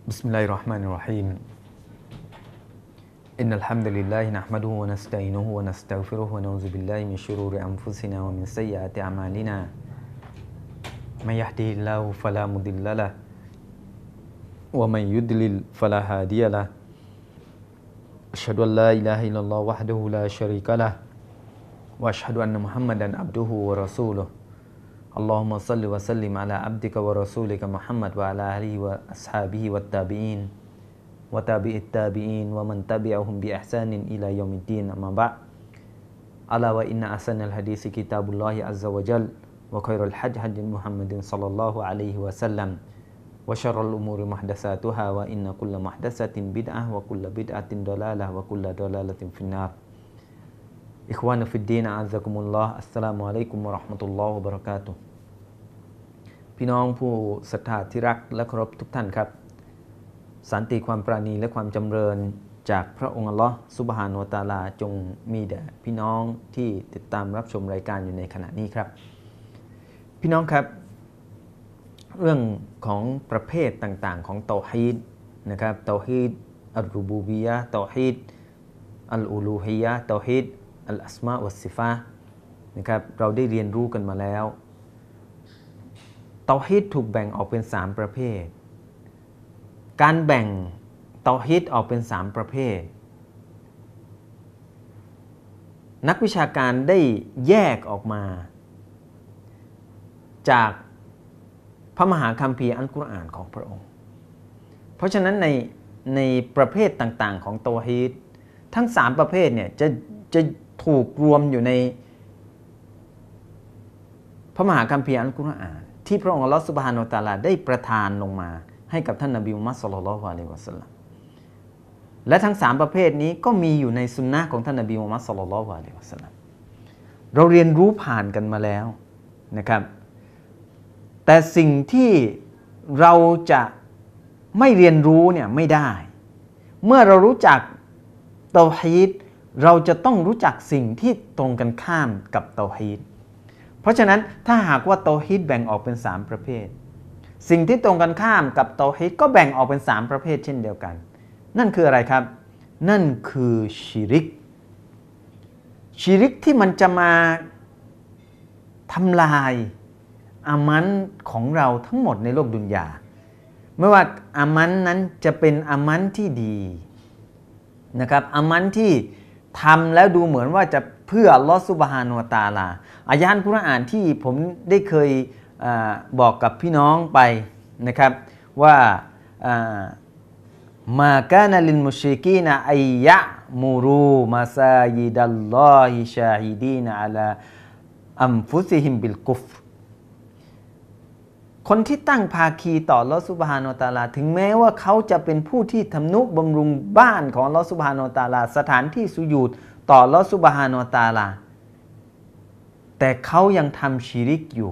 بسم الله الرحمن الرحيم إن الحمد لله نحمده ونستعينه ونستغفره ونعوذ بالله من شرور أنفسنا ومن سيئات أعمالنا من يهده الله فلا مضل له ومن يضلل فلا هادي له أشهد أن لا إله إلا الله وحده لا شريك له وأشهد أن محمدا عبده ورسوله اللهم صل وسلم على عبدك ورسولك محمد وعلى آله وأصحابه والتابعين وتابع التابعين ومن تبعهم بإحسان إلى يوم الدين أما بعد ألا وإن أحسن الحديث كتاب الله عز وجل وخير الحديث هدي محمد صلى الله عليه وسلم وشر الأمور محدثاتها وإن كل محدثة بدعة وكل بدعة ضلالة وكل ضلالة في النار إخوان في الدين أعزكم الله السلام عليكم ورحمة الله وبركاته พี่น้องผู้ศรัทธาที่รักและเคารพทุกท่านครับสันติความปราณีและความจำเริญจากพระองค์อัลลอฮ์ซุบฮานะฮูวะตะอาลาจงมีแด่พี่น้องที่ติดตามรับชมรายการอยู่ในขณะนี้ครับพี่น้องครับเรื่องของประเภทต่างๆของเตาฮีดนะครับเตาฮีดอัลรูบูบียะห์เตาฮีดอัลอูลูฮียะห์เตาฮีดอัลอัสมาวัสซิฟาห์นะครับเราได้เรียนรู้กันมาแล้วเตาฮีดถูกแบ่งออกเป็น3ประเภทการแบ่งเตาฮีดออกเป็น3ประเภทนักวิชาการได้แยกออกมาจากพระมหาคัมภีร์อัลกุรอานของพระองค์เพราะฉะนั้นในประเภทต่างๆของเตาฮีดทั้ง3ประเภทเนี่ยจะถูกรวมอยู่ในพระมหาคัมภีร์อัลกุรอานที่พระองค์อัลเลาะห์ซุบฮานะฮูวะตะอาลาได้ประทานลงมาให้กับท่านนบีมุฮัมมัดศ็อลลัลลอฮุอะลัยฮิวะซัลลัมและทั้ง3ประเภทนี้ก็มีอยู่ในสุนนะห์ของท่านนบีมุฮัมมัดศ็อลลัลลอฮุอะลัยฮิวะซัลลัมเราเรียนรู้ผ่านกันมาแล้วนะครับแต่สิ่งที่เราจะไม่เรียนรู้เนี่ยไม่ได้เมื่อเรารู้จักเตาฮีดเราจะต้องรู้จักสิ่งที่ตรงกันข้ามกับเตาฮีดเพราะฉะนั้นถ้าหากว่าเตาฮีดแบ่งออกเป็น3ประเภทสิ่งที่ตรงกันข้ามกับเตาฮีดก็แบ่งออกเป็น3ประเภทเช่นเดียวกันนั่นคืออะไรครับนั่นคือชิริกที่มันจะมาทำลายอามันของเราทั้งหมดในโลกดุนยาไม่ว่าอามันนั้นจะเป็นอามันที่ดีนะครับอามันที่ทำแล้วดูเหมือนว่าจะเพื่ออัลลอฮฺซุบฮานะฮูวะตะอาลาอายะห์อัลกุรอานที่ผมได้เคยบอกกับพี่น้องไปนะครับว่ามากานะลิลมุชริกีนะอัยยะมูรูมาซายิดัลลอฮิชาฮิดีนอะลาอัมฟุซิฮิมบิลกุฟรคนที่ตั้งภาคีต่ออัลเลาะห์ซุบฮานะฮูวะตะอาลาถึงแม้ว่าเขาจะเป็นผู้ที่ทำนุบำรุงบ้านของอัลเลาะห์ซุบฮานะฮูวะตะอาลาสถานที่สุญูดต่ออัลเลาะห์ซุบฮานะฮูวะตะอาลาแต่เขายังทำชิริกอยู่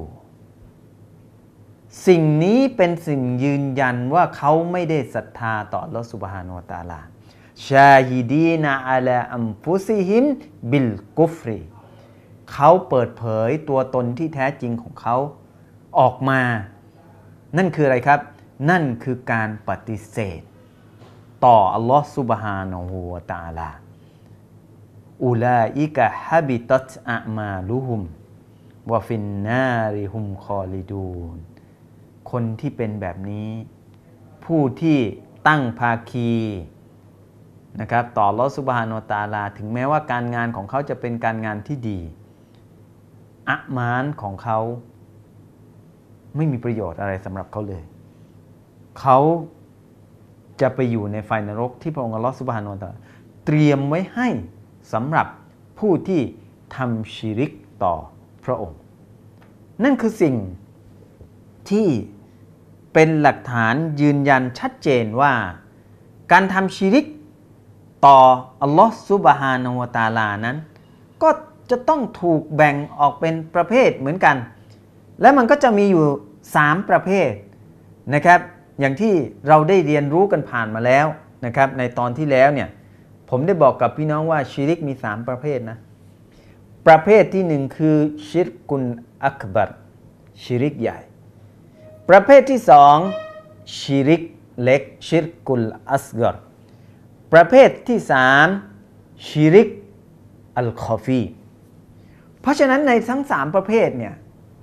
สิ่งนี้เป็นสิ่งยืนยันว่าเขาไม่ได้ศรัทธาต่ออัลเลาะห์ซุบฮานะฮูวะตะอาลาชาฮิดีนะอะลาอัมฟุซิฮิมบิลกุฟรีเขาเปิดเผยตัวตนที่แท้จริงของเขาออกมานั่นคืออะไรครับนั่นคือการปฏิเสธต่ออัลลอฮฺซุบฮานะฮูวะตะอาลาอุลาอิกะฮะบิตัตอะมาลุฮุมวะฟินนาริฮุมคอลิดูนคนที่เป็นแบบนี้ผู้ที่ตั้งภาคีนะครับต่ออัลลอฮฺซุบฮานะฮูวะตะอาลาถึงแม้ว่าการงานของเขาจะเป็นการงานที่ดีอะมานของเขาไม่มีประโยชน์อะไรสำหรับเขาเลยเขาจะไปอยู่ในไฟนรกที่พระองค์อัลเลาะห์ซุบฮานะฮูวะตะอาลาเตรียมไว้ให้สำหรับผู้ที่ทำชิริกต่อพระองค์นั่นคือสิ่งที่เป็นหลักฐานยืนยันชัดเจนว่าการทำชิริกต่ออัลเลาะห์ซุบฮานะฮูวะตะอาลานั้นก็จะต้องถูกแบ่งออกเป็นประเภทเหมือนกันและมันก็จะมีอยู่3ประเภทนะครับอย่างที่เราได้เรียนรู้กันผ่านมาแล้วนะครับในตอนที่แล้วเนี่ยผมได้บอกกับพี่น้องว่าชิริกมี3ประเภทนะประเภทที่1คือชิรกุนอักบัรชิริกใหญ่ประเภทที่2ชิริกเล็กชิรกุลอัสกอรประเภทที่3ชิริกอัลคอฟีเพราะฉะนั้นในทั้ง3ประเภทเนี่ย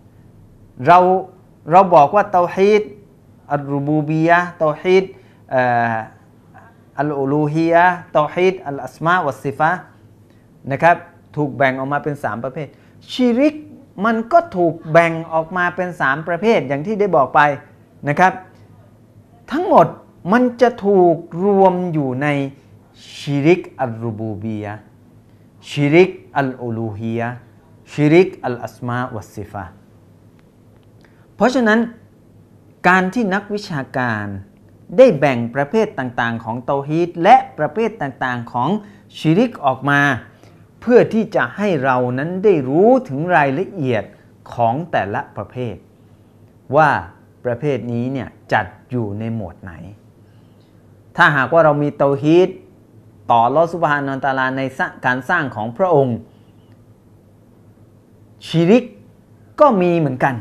เราบอกว่าเตาฮีดอัลรูบูบียะห์เตาฮีดอัลอูลูฮียะห์เตาฮีดอัลอัสมาวัสซิฟะห์นะครับถูกแบ่งออกมาเป็น3ประเภทชิริกมันก็ถูกแบ่งออกมาเป็น3ประเภทอย่างที่ได้บอกไปนะครับทั้งหมดมันจะถูกรวมอยู่ในชิริกอัลรูบูบียะห์ชิริกอัลอูลูฮียะห์ชิริกอัลอัสมาวัสซิฟะห์เพราะฉะนั้นการที่นักวิชาการได้แบ่งประเภทต่างๆของเตาฮีดและประเภทต่างๆของชิริกออกมาเพื่อที่จะให้เรานั้นได้รู้ถึงรายละเอียดของแต่ละประเภทว่าประเภทนี้เนี่ยจัดอยู่ในหมวดไหนถ้าหากว่าเรามีเตาฮีดต่ออัลเลาะห์ซุบฮานะฮูวะตะอาลาในการสร้างของพระองค์ชิริกก็มีเหมือนกัน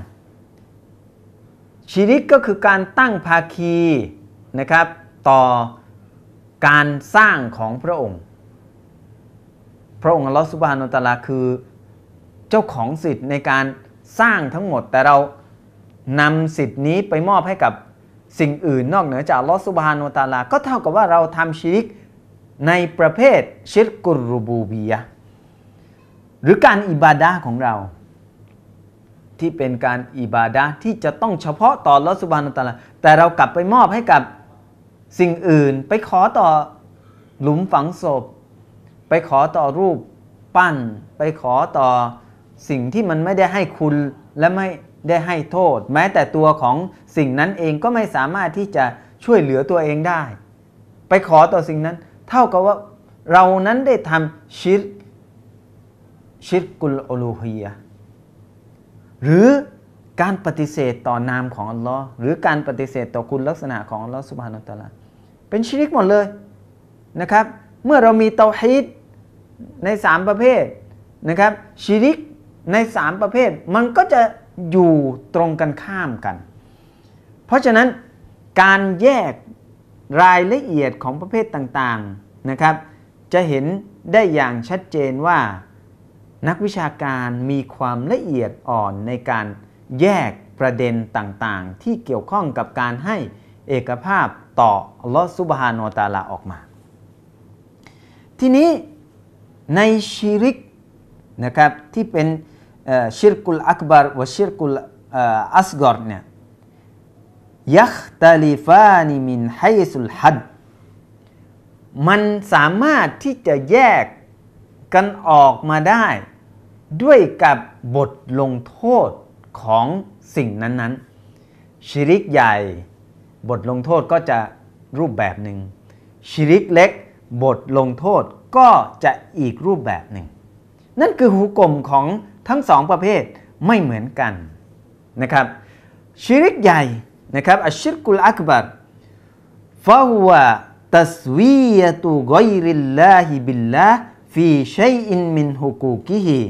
ชิริกก็คือการตั้งภาคีนะครับต่อการสร้างของพระองค์อัลเลาะห์ซุบฮานะฮูวะตะอาลาคือเจ้าของสิทธิ์ในการสร้างทั้งหมดแต่เรานำสิทธิ์นี้ไปมอบให้กับสิ่งอื่นนอกเหนือจากอัลเลาะห์ซุบฮานะฮูวะตะอาลาก็เท่ากับว่าเราทำชิริกในประเภทชิรกุรรูบูบียะห์หรือการอิบาดะห์ของเราที่เป็นการอิบาดะห์ที่จะต้องเฉพาะต่ออัลเลาะห์ซุบฮานะฮูวะตะอาลาแต่เรากลับไปมอบให้กับสิ่งอื่นไปขอต่อหลุมฝังศพไปขอต่อรูปปั้นไปขอต่อสิ่งที่มันไม่ได้ให้คุณและไม่ได้ให้โทษแม้แต่ตัวของสิ่งนั้นเองก็ไม่สามารถที่จะช่วยเหลือตัวเองได้ไปขอต่อสิ่งนั้นเท่ากับว่าเรานั้นได้ทำชิรกุลอูลูฮียะห์หรือการปฏิเสธต่อนามของอัลลอฮ์หรือการปฏิเสธต่อคุณลักษณะของอัลลอฮ์ซุบฮานะฮูวะตะอาลาเป็นชิริกหมดเลยนะครับเมื่อเรามีเตาฮีดใน3ประเภทนะครับชิริกใน3ประเภทมันก็จะอยู่ตรงกันข้ามกันเพราะฉะนั้นการแยกรายละเอียดของประเภทต่างๆนะครับจะเห็นได้อย่างชัดเจนว่านักวิชาการมีความละเอียดอ่อนในการแยกประเด็นต่างๆที่เกี่ยวข้องกับการให้เอกภาพต่ออัลลอฮฺซุบฮานะฮูวะตะอาลาออกมาทีนี้ในชิริกนะครับที่เป็นชิรกุลอักบัรและชิรกุลอัสกอรเนี่ยยัคตาลิฟานิมินไฮซุลฮัดมันสามารถที่จะแยกกันออกมาได้ด้วยกับบทลงโทษของสิ่งนั้นๆชิริกใหญ่บทลงโทษก็จะรูปแบบหนึ่งชิริกเล็กบทลงโทษก็จะอีกรูปแบบหนึ่งนั่นคือหุกมของทั้ง2ประเภทไม่เหมือนกันนะครับชิริกใหญ่นะครับอัชชิรกุลอักบัรฟะฮุวะตัสวียะตุฆอยริลลาฮิบิลลาห์ฟีชัยอินมินฮุกูกิฮิ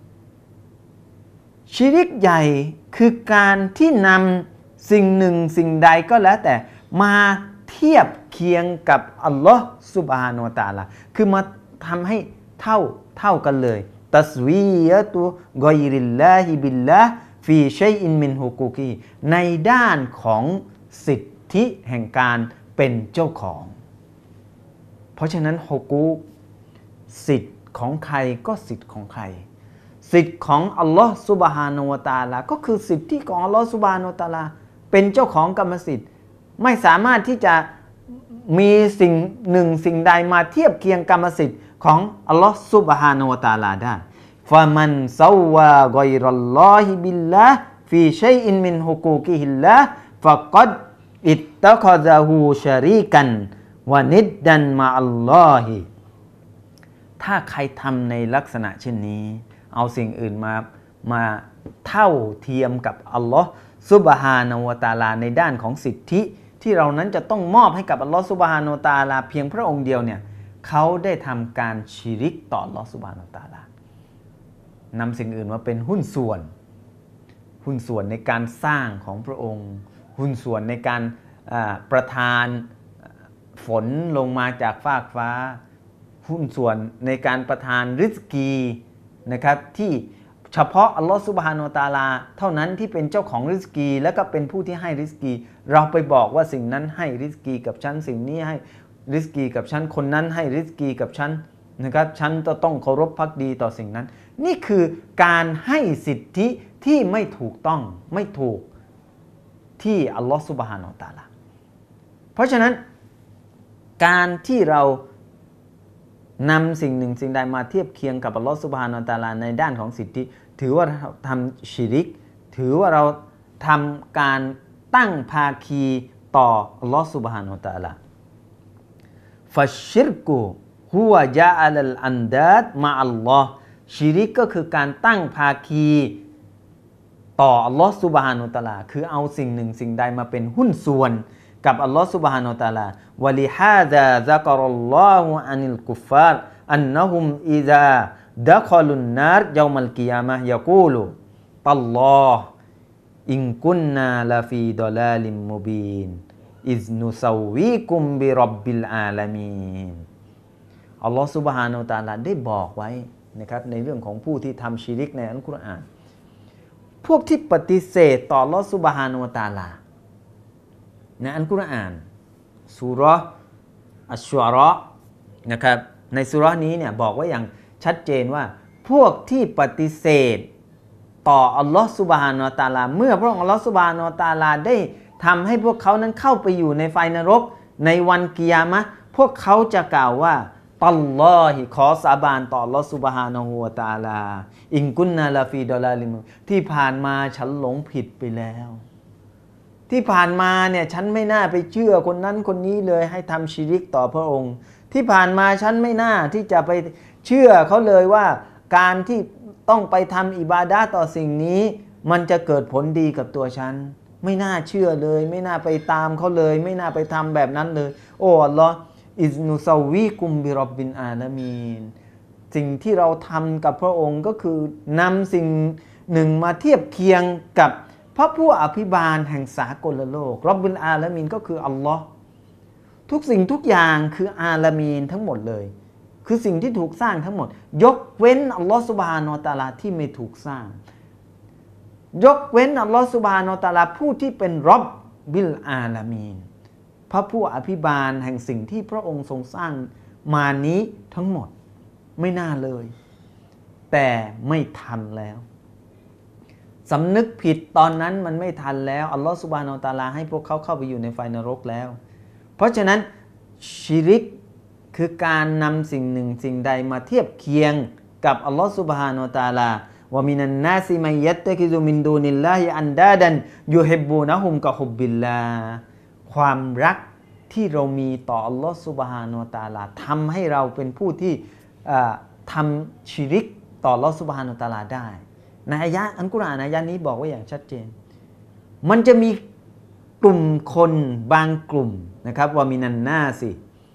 ชิริกใหญ่คือการที่นำสิ่งหนึ่งสิ่งใดก็แล้วแต่มาเทียบเคียงกับอัลลอฮ์ซุบฮานะฮูวะตะอาลาคือมาทำให้เท่ากันเลยตัสวียะตุฆอยริลลาฮิบิลลาห์ฟีชัยอินมินฮุกูกิในด้านของสิทธิแห่งการเป็นเจ้าของเพราะฉะนั้นฮุกูกสิทธิ์ของใครก็สิทธิ์ของใครสิทธิ์ของอัลลอฮ์ซุบฮานะฮูวะตะอาลาก็คือสิทธิของอัลลอฮ์ซุบฮานะฮูวะตะอาลาเป็นเจ้าของกรรมสิทธิ์ไม่สามารถที่จะมีสิ่งหนึ่งสิ่งใดมาเทียบเคียงกรรมสิทธิ์ของอัลลอฮ์ซุบฮานะฮูวะตะอาลาได้ฟะมันซาวาฆอยรัลลอฮิบิลลาห์ฟีชัยอินมินฮุกูกิฮิลลาห์ฟะกัดอิตตะคอซะฮูชะรีกันวะนิดดันมะอัลลอฮิถ้าใครทำในลักษณะเช่นนี้เอาสิ่งอื่นมาเท่าเทียมกับอัลลอฮ์ซุบฮานะฮูวะตะอาลาในด้านของสิทธิที่เรานั้นจะต้องมอบให้กับอัลลอฮ์ซุบฮานะฮูวะตะอาลาเพียงพระองค์เดียวเนี่ยเขาได้ทำการชิริกต่ออัลลอฮ์ซุบฮานะฮูวะตะอาลานำสิ่งอื่นมาเป็นหุ้นส่วนในการสร้างของพระองค์หุ้นส่วนในการประทานฝนลงมาจากฟากฟ้าหุ้นส่วนในการประทานริสกีนะครับที่เฉพาะอัลลอฮฺซุบฮานะฮูวะตะอาลาเท่านั้นที่เป็นเจ้าของริสกีและก็เป็นผู้ที่ให้ริสกีเราไปบอกว่าสิ่งนั้นให้ริสกีกับฉันสิ่งนี้ให้ริสกีกับฉันคนนั้นให้ริสกีกับฉันนะครับฉันจะต้องเคารพภักดีต่อสิ่งนั้นนี่คือการให้สิทธิที่ไม่ถูกต้องไม่ถูกที่อัลลอฮฺซุบฮานะฮูวะตะอาลาเพราะฉะนั้นการที่เรานำสิ่งหนึ่งสิ่งใดมาเทียบเคียงกับอัลลอฮฺซุบฮานะฮูวะตะอาลาในด้านของสิทธิถือว่าเราทำชิริกถือว่าเราทำการตั้งภาคีต่ออัลลอฮฺซุบฮานะฮูวะตะอาลาฟัชชิรกุฮุวะญะอะลัลอันดาดมะอัลลอฮ์ชิริกก็คือการตั้งภาคีต่ออัลลอฮฺซุบฮานะฮูวะตะอาลาคือเอาสิ่งหนึ่งสิ่งใดมาเป็นหุ้นส่วนกับอัลลอฮฺซุบฮานะฮูวะตะอาลาวะลิฮาซาซะกะรัลลอฮุอานิลกุฟฟาร์อันนะฮุมอิซาดะคอลุนนารยอมัลกิยามะฮ์ยะกูลูตัลลอฮ์อินกุนนาลาฟีดอลาลิมมุบีนอิซนุซาวีกุมบิร็อบบิลอาลามีนอัลลอฮฺซุบฮานะฮูวะตะอาลาได้บอกไว้นะครับในเรื่องของผู้ที่ทำชิริกในอัลกุรอานพวกที่ปฏิเสธต่ออัลลอฮฺซุบฮานะฮูวะตะอาลาในอัลกุรอานซูเราะห์อัชชุอาเราะห์นะครับในซูเราะห์นี้เนี่ยบอกไว้อย่างชัดเจนว่าพวกที่ปฏิเสธต่ออัลลอฮฺซุบฮานะฮูวะตะอาลาเมื่อพระองค์อัลลอฮฺซุบฮานะฮูวะตะอาลาได้ทำให้พวกเขานั้นเข้าไปอยู่ในไฟนรกในวันกิยามะห์พวกเขาจะกล่าวว่าตัลลอฮิขอสาบานต่ออัลลอฮฺซุบฮานะฮูวะตะอาลาอินกุนนาลาฟีดอลาลิมที่ผ่านมาฉันหลงผิดไปแล้วที่ผ่านมาเนี่ยฉันไม่น่าไปเชื่อคนนั้นคนนี้เลยให้ทำชิริกต่อพระองค์ที่ผ่านมาฉันไม่น่าที่จะไปเชื่อเขาเลยว่าการที่ต้องไปทำอิบาดะห์ต่อสิ่งนี้มันจะเกิดผลดีกับตัวฉันไม่น่าเชื่อเลยไม่น่าไปตามเขาเลยไม่น่าไปทำแบบนั้นเลยโอ้อัลลอฮ์อิซนุซาวีกุมบิร็อบบิลอาลามีนสิ่งที่เราทำกับพระองค์ก็คือนำสิ่งหนึ่งมาเทียบเคียงกับพระผู้อภิบาลแห่งสากลโลกร็อบบิลอาลามีนก็คืออัลลอฮ์ทุกสิ่งทุกอย่างคืออาลามีนทั้งหมดเลยคือสิ่งที่ถูกสร้างทั้งหมดยกเว้นอัลลอฮ์ซุบฮานะฮูวะตะอาลาที่ไม่ถูกสร้างยกเว้นอัลลอฮ์ซุบฮานะฮูวะตะอาลาผู้ที่เป็นร็อบบิลอาลามีนพระผู้อภิบาลแห่งสิ่งที่พระองค์ทรงสร้างมานี้ทั้งหมดไม่น่าเลยแต่ไม่ทันแล้วสำนึกผิดตอนนั้นมันไม่ทันแล้วอัลลอฮฺซุบฮานะฮูวะตะอาลาให้พวกเขาเข้าไปอยู่ในไฟนรกแล้วเพราะฉะนั้นชิริกคือการนำสิ่งหนึ่งสิ่งใดมาเทียบเคียงกับอัลลอฮฺซุบฮานะฮูวะตะอาลาวะมินันนาซิมัยยัตตะกิซุมินดูนิลลาฮิอันดาดันยุฮิบบูนะฮุมกะฮุบบิลลาความรักที่เรามีต่ออัลลอฮฺซุบฮานะฮูวะตะอาลาทำให้เราเป็นผู้ที่ทำชิริกต่ออัลลอฮฺซุบฮานะฮูวะตะอาลาได้ในอายะห์อัลกุรอานอายะห์นี้บอกไว้อย่างชัดเจนมันจะมีกลุ่มคนบางกลุ่มนะครับว่ามินันนาสิ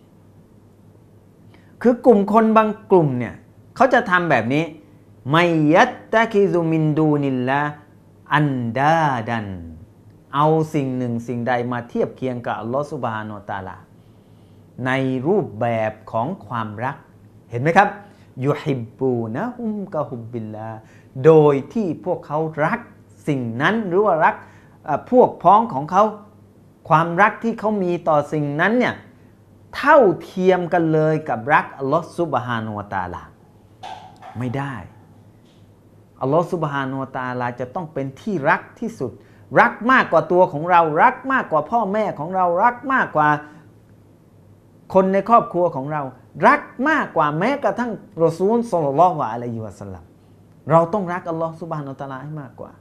คือกลุ่มคนบางกลุ่มเนี่ยเขาจะทำแบบนี้ไมยัตตะคิซุมินดูนิลละอันดาดันเอาสิ่งหนึ่งสิ่งใดมาเทียบเคียงกับอัลลอฮฺซุบฮานะฮูวะตะอาลาในรูปแบบของความรักเห็นไหมครับยุฮิบบูนะฮุมกะฮุบบิลลาโดยที่พวกเขารักสิ่งนั้นหรือว่ารักพวกพ้องของเขาความรักที่เขามีต่อสิ่งนั้นเนี่ยเท่าเทียมกันเลยกับรักอัลลอฮฺซุบฮานะฮูวะตะอาลาไม่ได้อัลลอฮฺซุบฮานะฮูวะตะอาลาจะต้องเป็นที่รักที่สุดรักมากกว่าตัวของเรารักมากกว่าพ่อแม่ของเรารักมากกว่าคนในครอบครัวของเรารักมากกว่าแม้กระทั่งรอซูลศ็อลลัลลอฮุอะลัยฮิวะซัลลัมเราต้องรักอัลลอฮฺซุบฮานะฮูวะตะอาลาให้มากกว่า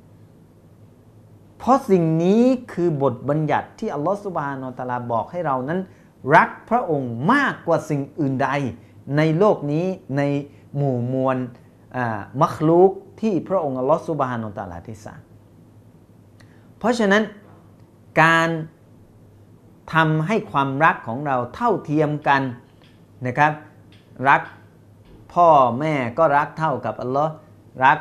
เพราะสิ่งนี้คือบทบัญญัติที่อัลลอฮฺซุบฮานะฮูวะตะอาลาบอกให้เรานั้นรักพระองค์มากกว่าสิ่งอื่นใดในโลกนี้ในหมู่มวลมัคลูกที่พระองค์อัลลอฮฺซุบฮานะฮูวะตะอาลาได้สร้างเพราะฉะนั้นการทำให้ความรักของเราเท่าเทียมกันนะครับรักพ่อแม่ก็รักเท่ากับอัลลอฮ์รัก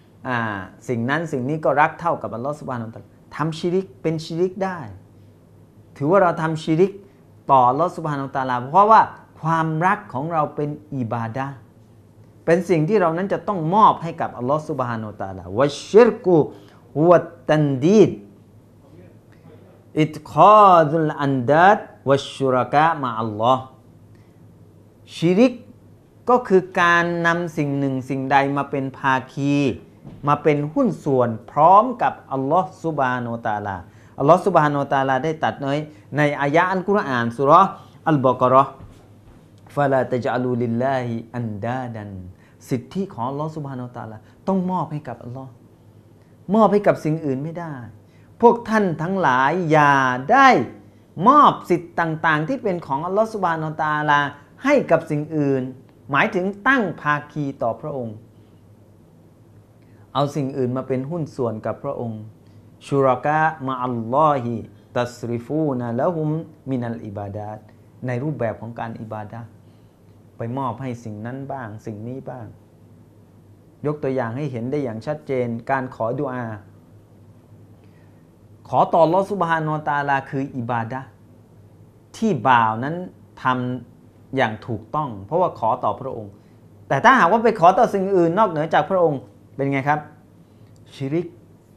สิ่งนั้นสิ่งนี้ก็รักเท่ากับอัลลอฮ์ซุบฮานะฮูวะตะอาลาทำชิริกเป็นชิริกได้ถือว่าเราทำชิริกต่ออัลลอฮฺซุบฮานะฮูวะตะอาลาเพราะว่าความรักของเราเป็นอิบาดะห์เป็นสิ่งที่เรานั้นจะต้องมอบให้กับอัลลอฮฺซุบฮานะฮูวะตะอาลาวะชิรกุฮุวัตตันดีดอิตคาดุลอันดาดวัชชุรากะมะอัลลอฮ์ชิริกก็คือการนำสิ่งหนึ่งสิ่งใดมาเป็นภาคีมาเป็นหุ้นส่วนพร้อมกับอัลลอฮ์ซุบฮานะฮูวะตะอาลาอัลลอฮ์ซุบฮานะฮูวะตะอาลาได้ตรัสในอายะห์อัลกุรอานซูเราะห์อัลบะเกาะเราะห์ฟะลาตะญะลูลิลลาฮิอันดาดันสิทธิของอัลลอฮ์ซุบฮานะฮูวะตะอาลาต้องมอบให้กับอัลลอฮ์มอบให้กับสิ่งอื่นไม่ได้พวกท่านทั้งหลายอย่าได้มอบสิทธิ์ต่างๆที่เป็นของอัลลอฮ์ซุบฮานะฮูวะตะอาลาให้กับสิ่งอื่นหมายถึงตั้งภาคีต่อพระองค์เอาสิ่งอื่นมาเป็นหุ้นส่วนกับพระองค์ชุรากะมะอัลลอฮิตัสริฟูนะละฮุมมินัลอิบาดาตในรูปแบบของการอิบาดะห์ไปมอบให้สิ่งนั้นบ้างสิ่งนี้บ้างยกตัวอย่างให้เห็นได้อย่างชัดเจนการขอดุอาขอต่ออัลเลาะห์ซุบฮานะฮูวะตะอาลาคืออิบาดะห์ที่บ่าวนั้นทำอย่างถูกต้องเพราะว่าขอต่อพระองค์แต่ถ้าหากว่าไปขอต่อสิ่งอื่นนอกเหนือจากพระองค์เป็นไงครับชิริก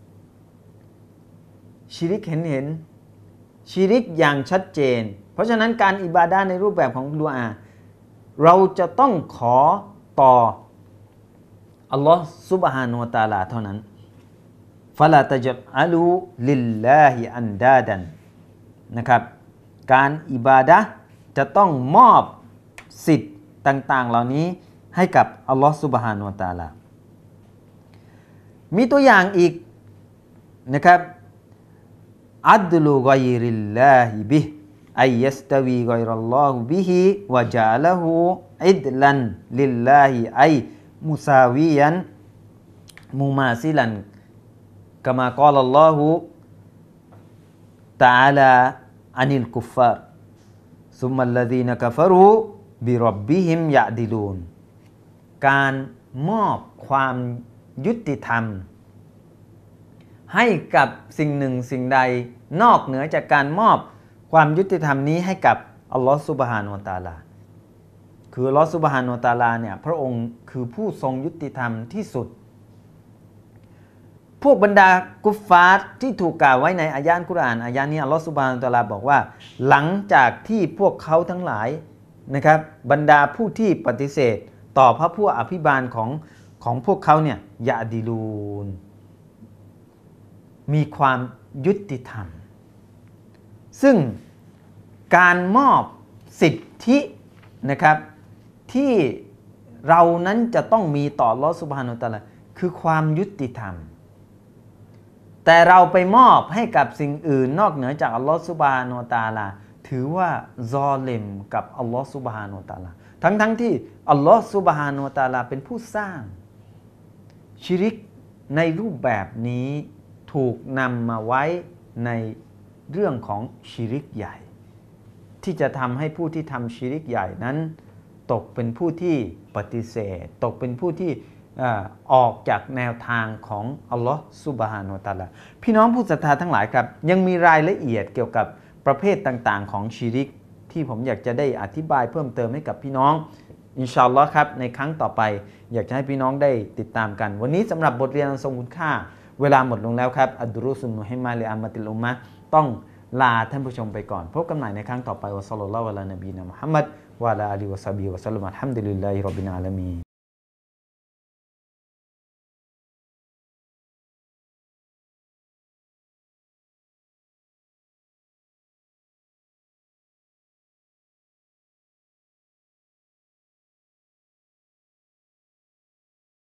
เห็นชิริกอย่างชัดเจนเพราะฉะนั้นการอิบาดะห์ในรูปแบบของดุอาเราจะต้องขอต่ออัลลอฮ์ซุบฮานะฮูวะตะอาลาเท่านั้นฟะลาตะญะอะลูลิลลาฮิอันดาดันนะครับการอิบาดะห์จะต้องมอบสิทธิ์ต่างๆเหล่านี้ให้กับอัลลอฮ์ซุบฮานะฮูวะตะอาลามีตัวอย่างอีกนะครับอัดลุกอยริลลาฮิบิฮิอัยยัสตวีกอยรัลลอฮุบิฮิวะจาละฮูอิดลันลิลลาฮิอัยมุซาวิยันมุมาซิลันกะมากอลัลลอฮุตะอาลาอันิลกุฟฟาร์ซุมมัลลซีนะกะฟะรูบิร็อบบิฮิมยะดิลูนการมอบความยุติธรรมให้กับสิ่งหนึ่งสิ่งใดนอกเหนือจากการมอบความยุติธรรมนี้ให้กับอัลลอฮฺซุบฮานะฮูวะตะอาลาคืออัลลอฮฺซุบฮานะฮูวะตะอาลาเนี่ยพระองค์คือผู้ทรงยุติธรรมที่สุดพวกบรรดากุฟฟาร์ที่ถูกกล่าวไว้ในอายะห์อัลกุรอานอายะห์นี้อัลลอฮฺซุบฮานะฮูวะตะอาลาบอกว่าหลังจากที่พวกเขาทั้งหลายนะครับบรรดาผู้ที่ปฏิเสธต่อพระผู้อภิบาลของพวกเขาเนี่ยยะดิลูนมีความยุติธรรมซึ่งการมอบสิทธินะครับที่เรานั้นจะต้องมีต่ออัลเลาะห์ซุบฮานะฮูวะตะอาลาคือความยุติธรรมแต่เราไปมอบให้กับสิ่งอื่นนอกเหนือจากอัลเลาะห์ซุบฮานะฮูวะตะอาลาถือว่าซอลิมกับอัลเลาะห์ซุบฮานะฮูวะตะอาลาทั้งที่อัลเลาะห์ซุบฮานะฮูวะตะอาลาเป็นผู้สร้างชิริกในรูปแบบนี้ถูกนำมาไว้ในเรื่องของชิริกใหญ่ที่จะทำให้ผู้ที่ทำชิริกใหญ่นั้นตกเป็นผู้ที่ปฏิเสธตกเป็นผู้ที่ออกจากแนวทางของอัลลอฮฺซุบฮานะฮูวะตะอาลาพี่น้องผู้ศรัทธาทั้งหลายครับยังมีรายละเอียดเกี่ยวกับประเภทต่างๆของชิริกที่ผมอยากจะได้อธิบายเพิ่มเติมให้กับพี่น้องอินชาอัลลอฮ์ครับในครั้งต่อไปอยากจะให้พี่น้องได้ติดตามกันวันนี้สำหรับบทเรียนอันทรงคุณค่าเวลาหมดลงแล้วครับอัดดุรุสุนมุฮิมมาลิอัมมัติลอุมมะต้องลาท่านผู้ชมไปก่อนพบกันใหม่ในครั้งต่อไปวะศ็อลลัลลอฮุอะลานะบีนะมุฮัมมัดวะอะลาอาลิฮิวะศอฮบิฮิวะซัลลัมอัลฮัมดุลิลลาฮิร็อบบิลอาลามีน